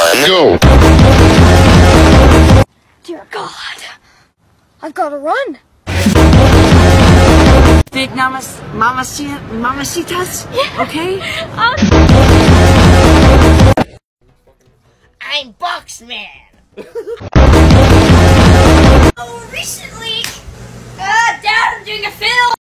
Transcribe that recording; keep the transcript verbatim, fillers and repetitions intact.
one, go! Dear God, I've got to run. Big mamas, mamacita, mamacitas? Yeah. Okay? Uh, I'm Boxman! oh, recently, uh, Dad, I'm doing a film.